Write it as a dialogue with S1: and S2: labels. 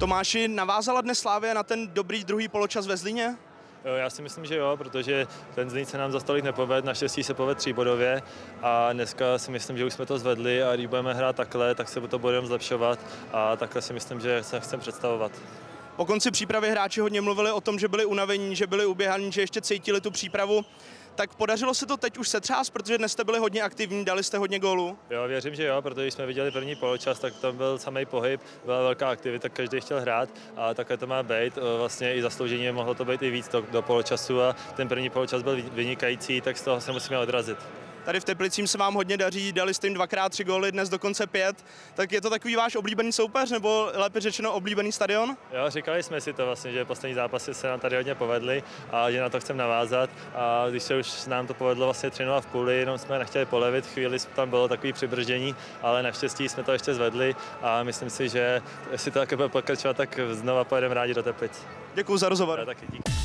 S1: Tomáši, navázala dnes Slavia na ten dobrý druhý poločas ve Zlíně?
S2: Jo, já si myslím, že jo, protože ten Zlín se nám za tolik nepovedl, naštěstí se povedl tříbodově a dneska si myslím, že už jsme to zvedli a když budeme hrát takhle, tak se to budeme zlepšovat a takhle si myslím, že se chceme představovat.
S1: Po konci přípravy hráči hodně mluvili o tom, že byli unavení, že byli uběhaní, že ještě cítili tu přípravu. Tak podařilo se to teď už setřást, protože dnes jste byli hodně aktivní, dali jste hodně gólů?
S2: Jo, věřím, že jo, protože když jsme viděli první poločas, tak tam byl samý pohyb, byla velká aktivita, každý chtěl hrát a takhle to má být. Vlastně i zaslouženě mohlo to být i víc do poločasu a ten první poločas byl vynikající, tak z toho se musíme odrazit.
S1: Tady v Teplicím se vám hodně daří, dali jste jim 2x3 góly, dnes dokonce 5. Tak je to takový váš oblíbený soupeř, nebo lépe řečeno oblíbený stadion?
S2: Jo, říkali jsme si to vlastně, že poslední zápasy se nám tady hodně povedly a že na to chceme navázat. A když se už nám to povedlo vlastně 3-0 v půli, jenom jsme nechtěli polevit, chvíli tam bylo takový přibrždění, ale naštěstí jsme to ještě zvedli a myslím si, že jestli to také bude pokračovat, tak znova pojedeme rádi do Teplic.
S1: Děkuji za rozhovor.
S2: Já taky díky.